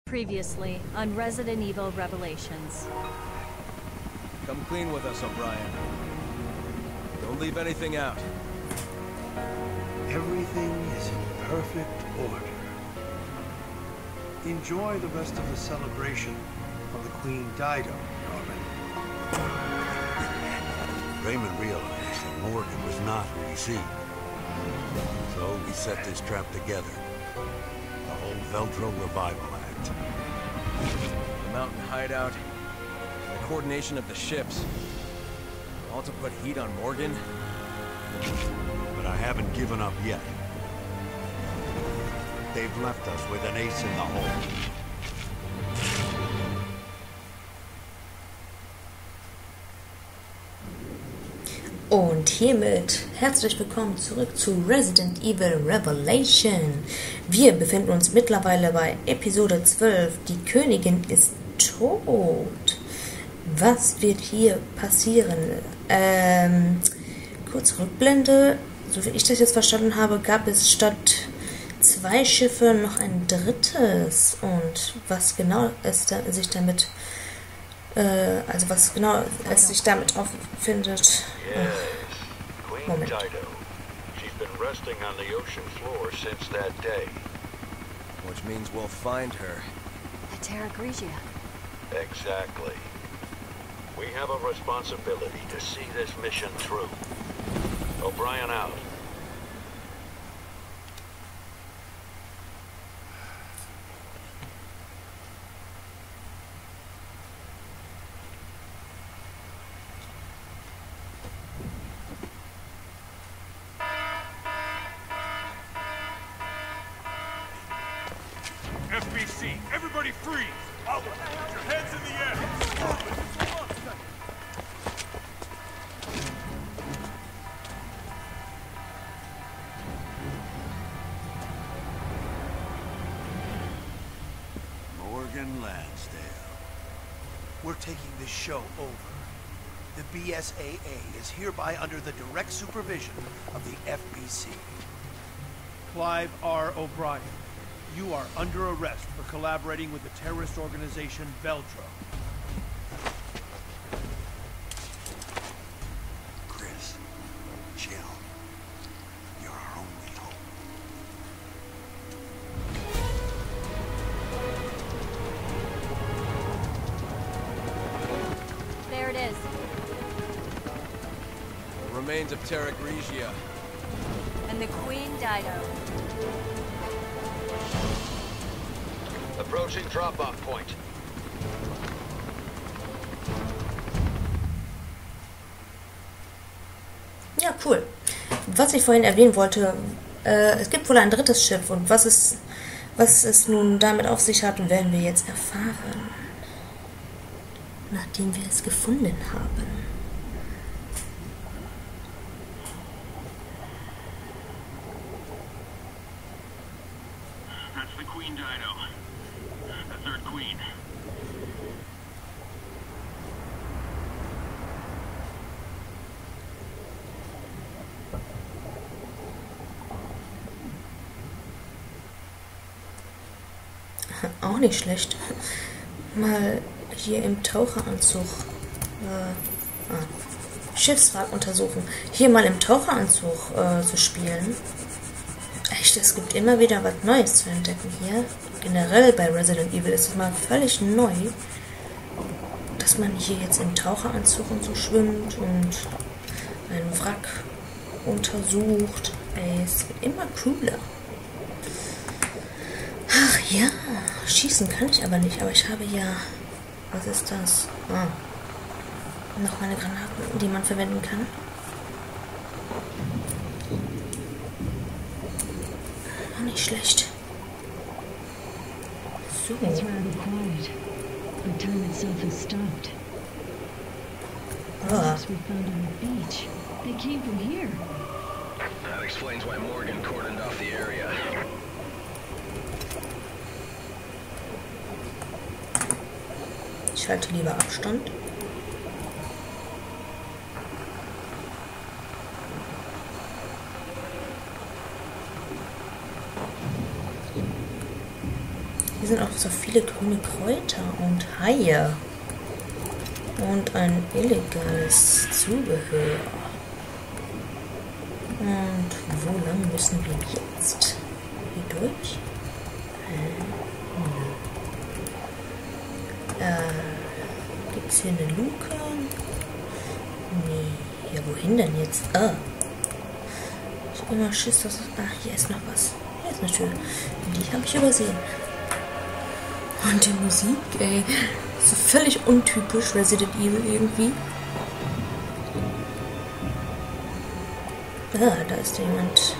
Previously on Resident Evil Revelations. Come clean with us, O'Brien. Don't leave anything out. Everything is in perfect order. Enjoy the rest of the celebration of the Queen Dido, Norman. Raymond realized that Morgan was not who he seemed. So we set this trap together. The whole Veldro revival act. The mountain hideout, the coordination of the ships. All to put heat on Morgan? But I haven't given up yet. They've left us with an ace in the hole. Und hiermit herzlich willkommen zurück zu Resident Evil Revelation. Wir befinden uns mittlerweile bei Episode 12. Die Königin ist tot. Was wird hier passieren? Kurz Rückblende. So wie ich das jetzt verstanden habe, gab es statt 2 Schiffe noch ein drittes. Und was genau es sich damit auffindet. Yes, Queen Dido. She's been resting on the ocean floor since that day. Which means we'll find her. The Terra Grigia. Exactly. We have a responsibility to see this mission through. O'Brien out. FBC, everybody freeze! Out! Put your heads in the air! Morgan Lansdale. We're taking this show over. The BSAA is hereby under the direct supervision of the FBC. Clive R. O'Brien, you are under arrest for collaborating with the terrorist organization Veldro. Chris, chill. You're our only hope. There it is. The remains of Terra Grigia. And the Queen Dido. Approaching drop-off point. Ja, cool. Was ich vorhin erwähnen wollte, es gibt wohl ein drittes Schiff und was es nun damit auf sich hat, werden wir jetzt erfahren, nachdem wir es gefunden haben. That's the Queen Dido. The third queen. Auch nicht schlecht. Mal hier im Taucheranzug Schiffswrack untersuchen. Hier mal im Taucheranzug zu spielen. Echt, es gibt immer wieder was Neues zu entdecken hier. Generell bei Resident Evil ist es mal völlig neu, dass man hier jetzt im Taucheranzug und so schwimmt und einen Wrack untersucht. Ey, es wird immer cooler. Ach ja, schießen kann ich aber nicht, aber ich habe ja... Was ist das? Noch meine Granaten, die man verwenden kann. Auch nicht schlecht. So. It's rather quiet, but time itself has stopped. Perhaps we found on the beach. They came from here. That explains why Morgan cordoned off the area. Ich halte lieber Abstand. Hier sind auch so viele grüne Kräuter und Haie. Und ein illegales Zubehör. Und wo lang müssen wir jetzt? Hier durch? Gibt es hier eine Luke? Nee. Ja, wohin denn jetzt? Ah. Ich habe immer Schiss, dass... Ach, hier ist noch was. Hier ist eine Tür. Die habe ich übersehen. Und die Musik, ey. So völlig untypisch Resident Evil irgendwie. Ah, da ist jemand.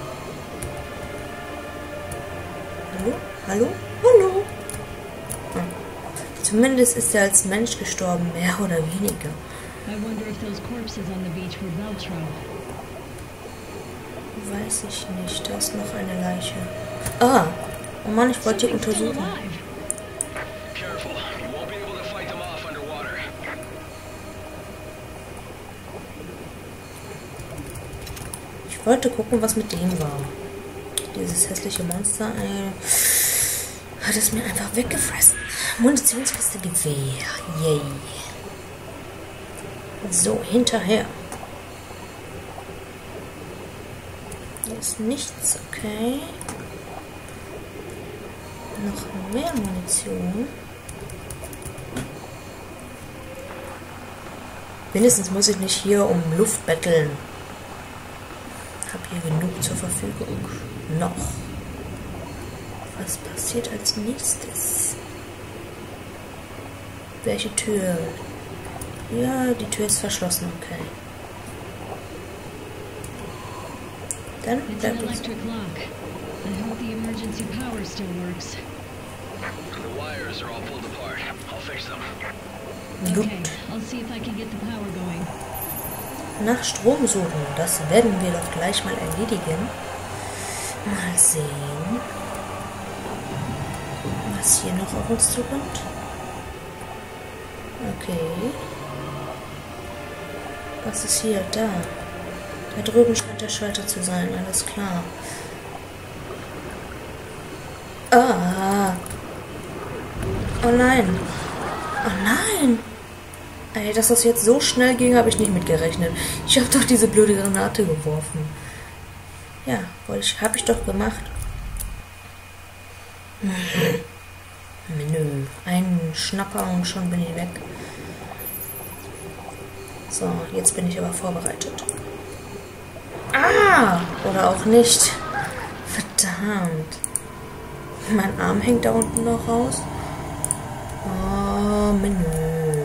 Hallo? Hallo? Hallo? Hm. Zumindest ist er als Mensch gestorben, mehr oder weniger. I wonder if those corpses on the beach were Veltro. Weiß ich nicht. Da ist noch eine Leiche. Ah! Oh Mann, ich wollte die untersuchen. Careful. You won't be able to fight them off underwater. Ich wollte gucken, was mit dem war. Dieses hässliche Monster, hat es mir einfach weggefressen. Munitionskiste Gewehr. Yay. So, hinterher. Hier ist nichts, okay. Noch mehr Munition. Wenigstens muss ich nicht hier um Luft betteln. Hab hier genug zur Verfügung. Noch. Was passiert als nächstes? Welche Tür? Ja, die Tür ist verschlossen, okay. Dann It's bleibt an uns... electric lock. I hope the emergency power still works. The wires are all pulled apart. I'll fix them. Gut. Okay, I'll see if I can get the power going. Nach Strom suchen. Das werden wir doch gleich mal erledigen. Mal sehen, was hier noch auf uns zukommt. Okay. Was ist hier? Da. Da drüben scheint der Schalter zu sein. Alles klar. Ah. Oh nein. Oh nein. Ey, dass das jetzt so schnell ging, habe ich nicht mitgerechnet. Ich habe doch diese blöde Granate geworfen. Ja, habe ich doch gemacht. Menü. Ein Schnapper und schon bin ich weg. So, jetzt bin ich aber vorbereitet. Ah! Oder auch nicht. Verdammt. Mein Arm hängt da unten noch raus. Oh, Menü.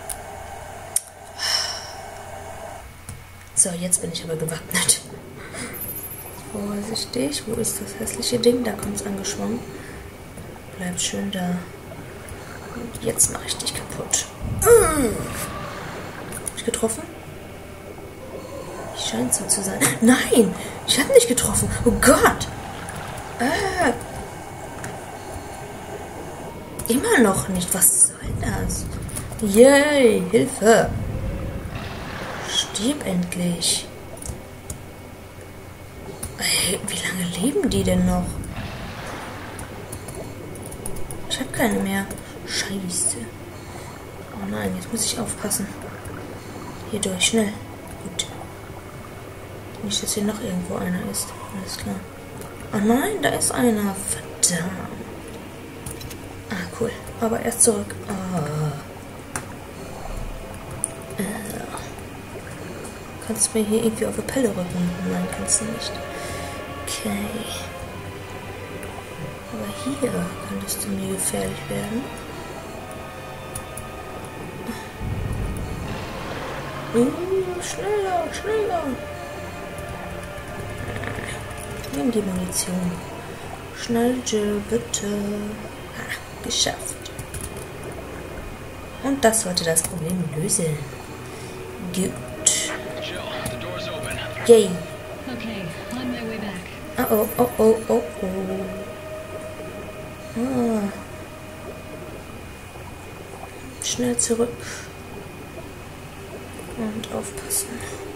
So, jetzt bin ich aber gewappnet. Vorsichtig. Wo ist das hässliche Ding? Da kommt es angeschwommen. Bleibt schön da. Und jetzt mache ich dich kaputt. Hab ich getroffen? Scheint so zu sein. Nein! Ich habe nicht getroffen. Oh Gott! Immer noch nicht. Was soll das? Yay! Hilfe! Stirb endlich. Ey, wie lange leben die denn noch? Ich habe keine mehr. Scheiße. Oh nein, jetzt muss ich aufpassen. Hier durch, schnell. Gut. Nicht, dass hier noch irgendwo einer ist. Alles klar. Oh nein, da ist einer. Verdammt. Ah, cool. Aber erst zurück. Kannst du mir hier irgendwie auf die Pelle rücken? Nein, kannst du nicht. Okay. Aber hier könntest du mir gefährlich werden. Schneller, schneller. Nimm die Munition. Schnell, Jill, bitte. Ah, geschafft. Und das sollte das Problem lösen. Gut. Jill, the door's open. Yay. Okay, on my way back. Oh, oh, oh, oh, oh. Ah. Schnell zurück. Und aufpassen.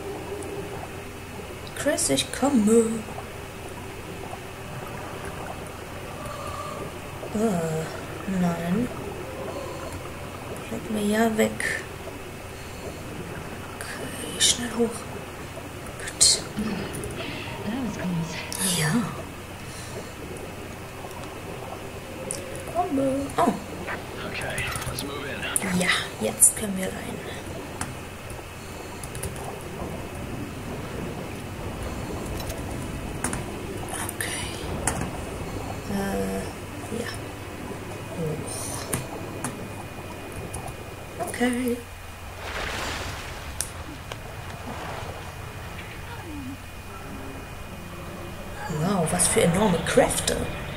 Chris, ich komme. Nein. Bleib mir ja weg. Okay, schnell hoch. Gut. Ja. Oh. Okay, let's move in. Ja, jetzt können wir rein. Okay. Ja. Hoch. Okay. Wow, was für enorme Kräfte.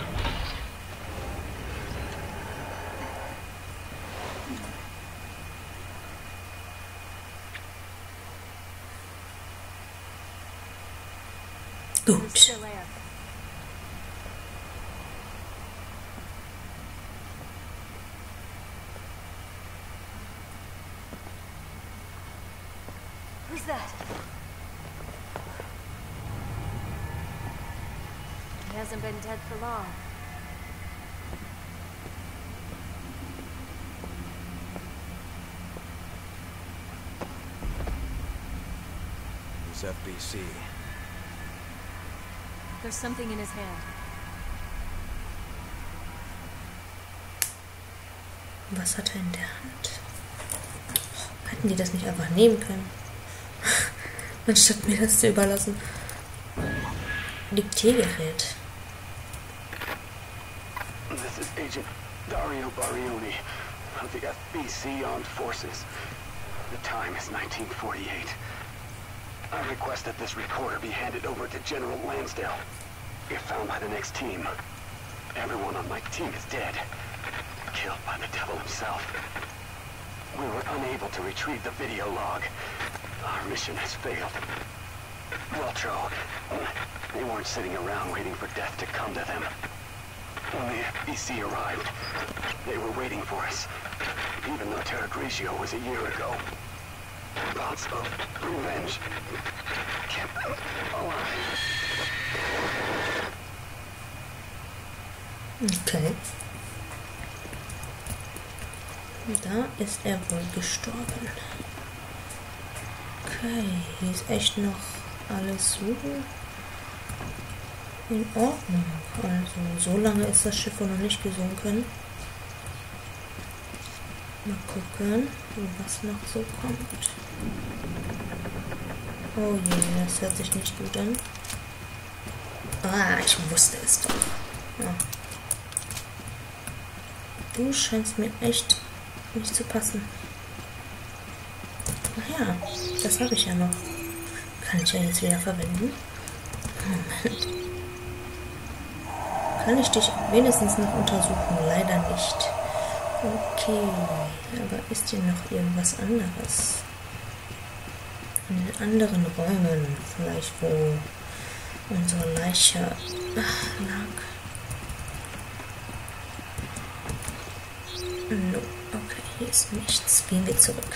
Gut. Still there. Who's that? He hasn't been dead for long. He's FBC. There's something in his hand. Was hat er in der Hand? Hätten die das nicht einfach nehmen können? Anstatt mir das zu überlassen. Diktiergerät. This is Agent Dario Barioni of the FBC Armed Forces. The time is 1948. I request that this recorder be handed over to General Lansdale. If found by the next team, everyone on my team is dead. Killed by the devil himself. We were unable to retrieve the video log. Our mission has failed. Veltro, they weren't sitting around waiting for death to come to them. When the FBC arrived, they were waiting for us. Even though Terra Grigio was a year ago. Thoughts of revenge kept them alive. Okay. Da ist er wohl gestorben. Okay, hier ist echt noch alles so in Ordnung. Also, so lange ist das Schiff wohl noch nicht gesunken. Mal gucken, was noch so kommt. Oh je, das hört sich nicht gut an. Ah, ich wusste es doch. Ja. Du scheinst mir echt nicht zu passen. Ach ja, das habe ich ja noch. Kann ich ja jetzt wieder verwenden. Moment. Kann ich dich wenigstens noch untersuchen? Leider nicht. Okay, aber ist hier noch irgendwas anderes? In den anderen Räumen, vielleicht wo unsere Leiche lag. No, okay, hier ist nichts. Gehen wir zurück.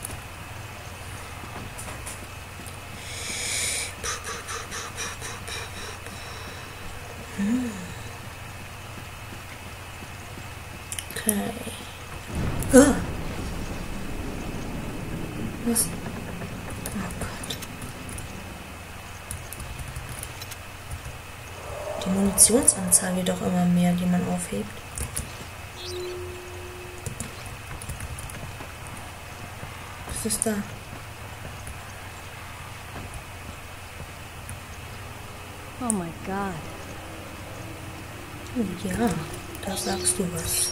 Okay. Ah. Was? Oh Gott. Die Munitionsanzahl wird doch immer mehr, die man aufhebt. Was ist da? Oh my God. Ja, da sagst du was.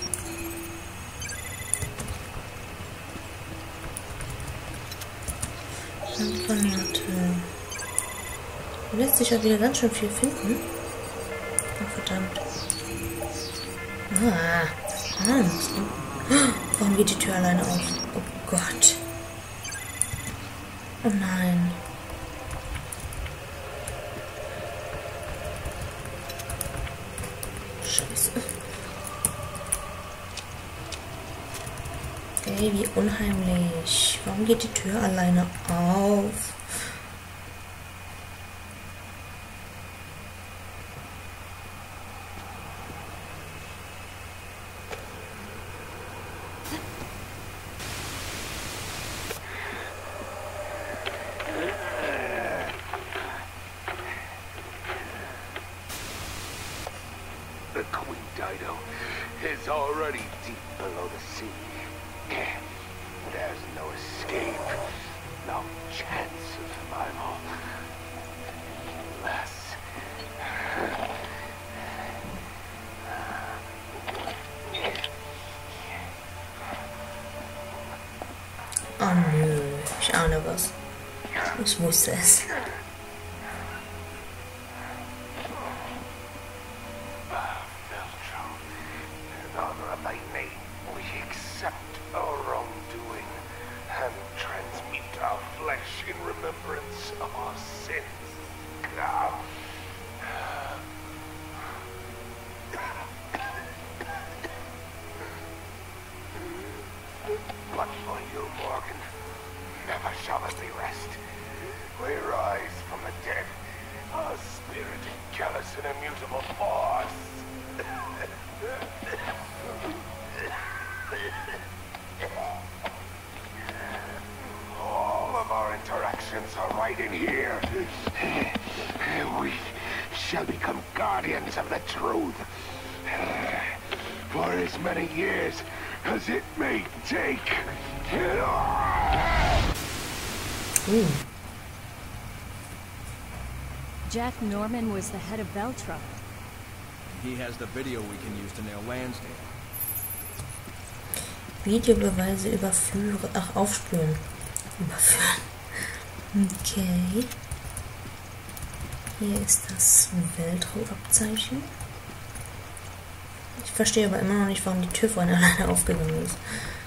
Handgranate. Da lässt sich ja wieder ganz schön viel finden. Oh, verdammt. Warum geht die Tür alleine auf? Oh Gott. Oh nein. Scheiße. Ey, wie unheimlich. Warum geht die Tür alleine auf? already deep below the sea. There's no escape, no chance of survival. Unless... Oh nö, ich ahne was. Ich wusste es. In honor of thy name, we accept our wrongdoing and transmute our flesh in remembrance of our sins. But for you, Morgan, never shall there be rest. We rise from the dead, our spirit jealous and immutable force. All of our interactions are right in here. We shall become guardians of the truth. For as many years as it may take. Jack Norman was the head of Veltro. He has the video we can use to nail Lansdale. Videobeweise überführen. Ach, aufspüren. Überführen. Okay. Hier ist das Veltro-Abzeichen. Ich verstehe aber immer noch nicht, warum die Tür vorhin alleine aufgegangen ist.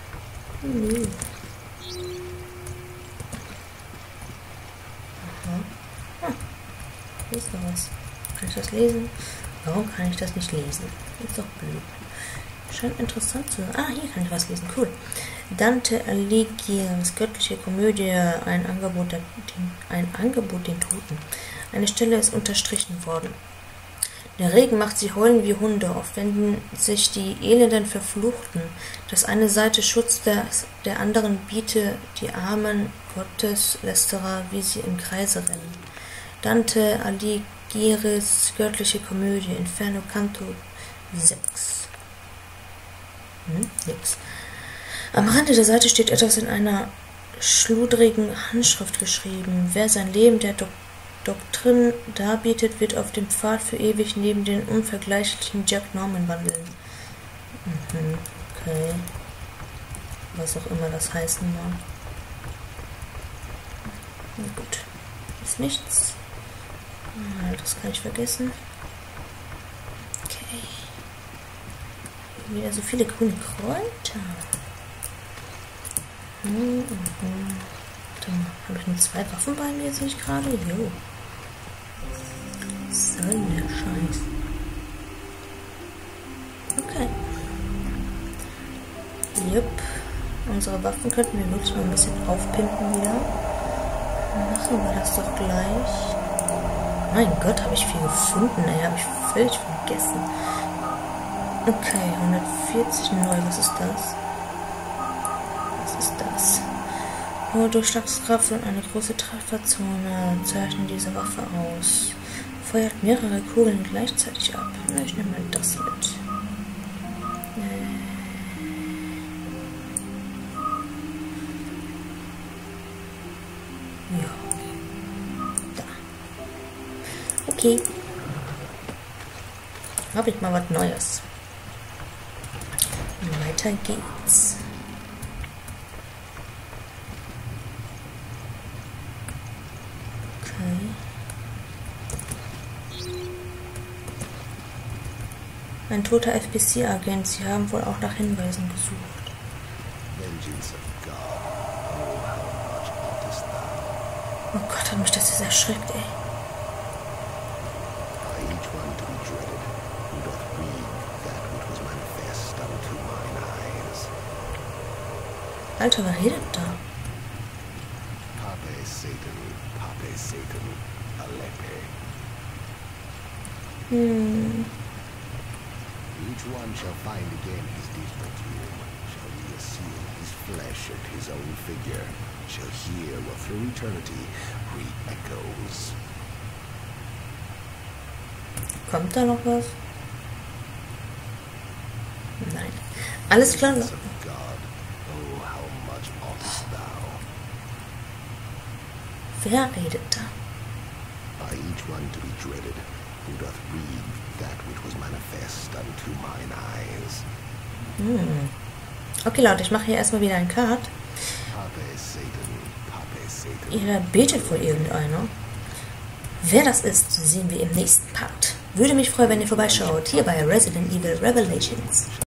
Aha. Ah, hier ist noch was. Kann ich das lesen? Warum kann ich das nicht lesen? Ist doch blöd. Scheint interessant zu sein. Ah, hier kann ich was lesen. Cool. Dante Alighieri's göttliche Komödie, ein Angebot den Toten. Eine Stelle ist unterstrichen worden. Der Regen macht sie heulen wie Hunde, oft wenden sich die elenden Verfluchten, dass eine Seite Schutz der anderen biete, die armen Gotteslästerer, wie sie im Kreise rennen. Dante Alighieri's göttliche Komödie, Inferno Canto 6. Nix. Am Rande der Seite steht etwas in einer schludrigen Handschrift geschrieben. Wer sein Leben der Doktrin darbietet, wird auf dem Pfad für ewig neben den unvergleichlichen Jack Norman wandeln. Okay. Was auch immer das heißen mag. Na gut. Ist nichts. Das kann ich vergessen. Okay. Wieder so viele grüne Kräuter. Dann habe ich nur 2 Waffen bei mir, sehe ich gerade. Jo. So der Scheiß. Okay. Jupp. Unsere Waffen könnten wir wirklich mal ein bisschen aufpimpen wieder. Machen wir das doch gleich. Mein Gott, habe ich viel gefunden, ey. Habe ich völlig vergessen. Okay, 140 neu. Was ist das? Was ist das? Hohe Durchschlagskraft und eine große Trefferzone zeichnen diese Waffe aus. Feuert mehrere Kugeln gleichzeitig ab. Na, ich nehme mal das mit. Ja. Da. Okay. Habe ich mal was Neues. Weiter geht's. Ein toter FBC-Agent. Sie haben wohl auch nach Hinweisen gesucht. Oh Gott, hat mich das jetzt erschreckt, ey. Alter, wer redet da? Pape Satan, Alepe. Each one shall find again his dismal tomb, shall reassume his flesh and his own figure, shall hear what through eternity re-echoes. Kommt da noch was? Nein. Alles klar. Wer redet da? By each one to be dreaded, who doth read that which was manifest unto mine eyes. Okay, Leute, ich mache hier erstmal wieder einen Cut. Ihr betet wohl irgendeiner. Wer das ist, sehen wir im nächsten Part. Würde mich freuen, wenn ihr vorbeischaut, hier bei Resident Evil Revelations.